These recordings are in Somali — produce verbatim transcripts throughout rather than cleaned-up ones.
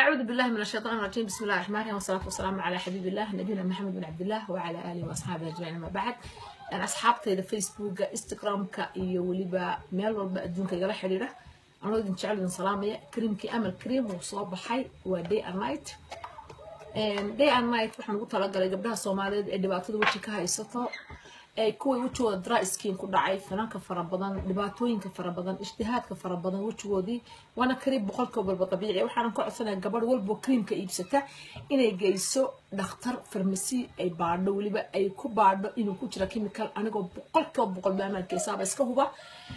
أعوذ بالله من الشيطان الرجيم. بسم الله الرحمن الرحيم، والصلاة والسلام على حبيب الله نبينا محمد بن عبد الله وعلى آله وأصحابه أجمعين. ما بعد أنا أصحابتي فيسبوك إنستغرامك iyo waliba meel walba adduunka igala xiriira anoo idin jecel idin salaamaya. Creamkii Amal Cream uu soo baxay waa day and night. Day and night waxaan ugu talagalay gabdhaha Soomaaliyeed ee dhibaatada waji ka haysato, ay kuwii wajigooda dry skin ku dhacay, finanka fara badan, dhibaatooyinka fara badan, ijtihaadka fara badan wajigoodii. Waana cream boqolkiiba dabiici ah. Waxaan ku codsanayaa gabadh walba creamka iibsata inay geyso dhakhtar farmasi ay baadho, waliba ay ku baadho inuu ku jiro chemical. Anigoo boqolkiiba boqol baamalkeysa iska huba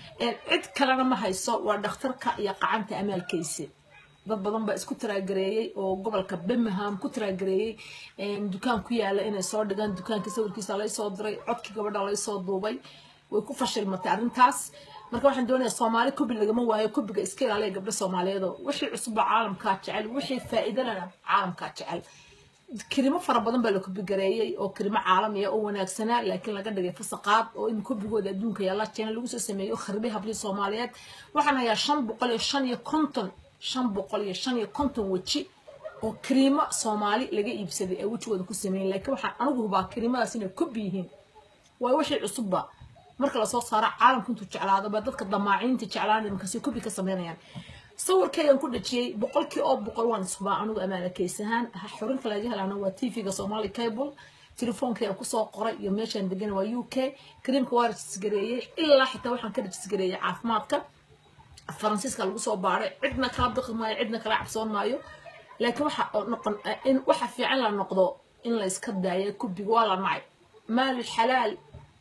cid kalena ma hayso, waa dhakhtarka iyo qacanta Amalkeysa. dad badan ba isku tiraagareeyay oo gobolka Birmingham ku tiraagareeyay dukaan ku yaala inay soo dhigaan dukaanka sawirkiisa la soo diray, codkii gabadha la soo duubay, way ku fashilmatay arrintaas. marka waxaan doonayaa Soomaali kubi lagama waayo, kubiga iska ilaaliya gabdha Soomaaliyeed wixii cusub caalamka jecel, wixii faa'iido leh caalamka jecel. kirimo fara badan baa la kubi gareeyay oo kirimo caalami ah oo wanaagsanaa, laakiin laga dhigay fasaqaad oo in kubigooda adduunka yaala channel lagu soo sameeyo kharbay habli Soomaaliyeed. waxaan hayaa shan boqol iyo shan iyo konton shan boqol iyo shan iyo konton waji oo kirimo Soomaali laga iibsaday ee wajigooda ku sameeyay, laakiin waxaan anigu hubaa kirimadaas inay kubi yihiin. waa wixii cusub marka la soo saaro caalamku intuu jeclaado ba dadka damaaciinta jeclaan markaas kubi ka sameeyaan. sawirkaygan ku dhajiyay boqolkii oo boqol waan isba anigu Amalkeysahan xurinta laga helaana waa T V-ga Somali Cable. telefoonka ku soo qoray iyo meeshan degan waa U K. creamka waa risgareeyay ilaa xitaa waxaan ka risgareeyay caafimaadka Faransiiska lagu soo baaray, cidna kala dhaqmaayo, cidna kala cabsoon maayo. laakiin waxa noqon in waxa fiican la noqdo in la iska daayo kubiga waa la nacay. maal xalaal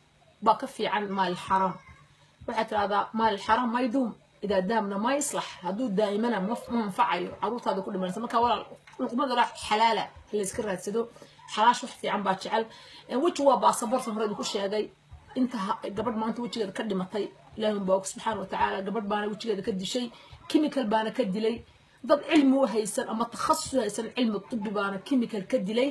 ba ka fiican maal xaram. waxa tiraahdaa maal xaram ma yidum إذا دامنا ما يصلح هدو دائما منفعل عروض هذا كله من سمك ولا القمة راح حلالة اللي ذكرها تسدو حلاش وحتي عم باتشعل وجه هو باصبر صهر كل شيء هذا أنت قبل ما أنت وجهك كدي مطي لهم بوك سبحانه وتعالى قبل ما أنا وجهك كدي شيء كيميكال بانا كدي لي ضد علم وهيسن أما تخصص هيسن علم الطب بانا كيميكال كدي لي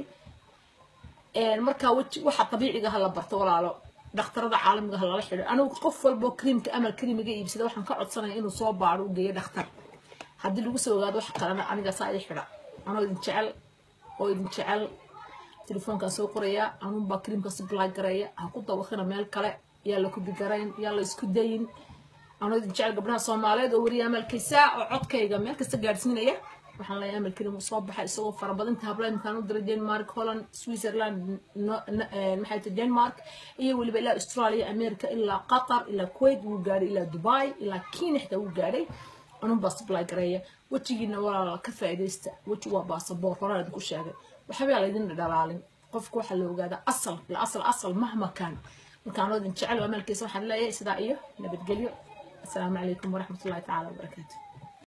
المركا وجه واحد طبيعي هلا برتولا له dhakhtarada caalamiga ah la xiriir. anigu qof walba creamka Amal Cream iga iibsada waxaan ka codsanayaa inuu soo baaro u geeyo dhakhtar hadii lagu soo ogaado wax qalana aniga saa i xira. anoo idin jecel oo idin jecel telefoonka soo qoraya anuu ba creamka supply gareeya ha ku dawaqina meel kale yaa la ku bigarayn yaa la isku dayin. anoo idin jecel gabdhaha Soomaaliyeed oo wariya Amalkeysa oo codkayga meel kasta gaarsiinaya. waxaan leeyahay Amal Cream soo baxay isagoo fara badan tablaan kan u diray Denmark, Holland, Switzerland, maxay tahay Denmark iyo waliba ilaa Australia, America ilaa Qatar ilaa Kuwait uu gaaray ilaa Dubai ilaa Kenya xitaa uu gaaray. anuu baa supply gareeya wajigiina walaal ka faa'iideysta. waji waa baasaboor horaad ku sheegay waxba la idin dhalaalin qofku waxa la ogaada asal la asal asal mahma kan. marka anoo idin jecel Amalkeysa waxaan leeyahay sidaa iyo nabadgelyo. assalaamu calaykum waraxmatullaahi tacaala wabarakaatuh.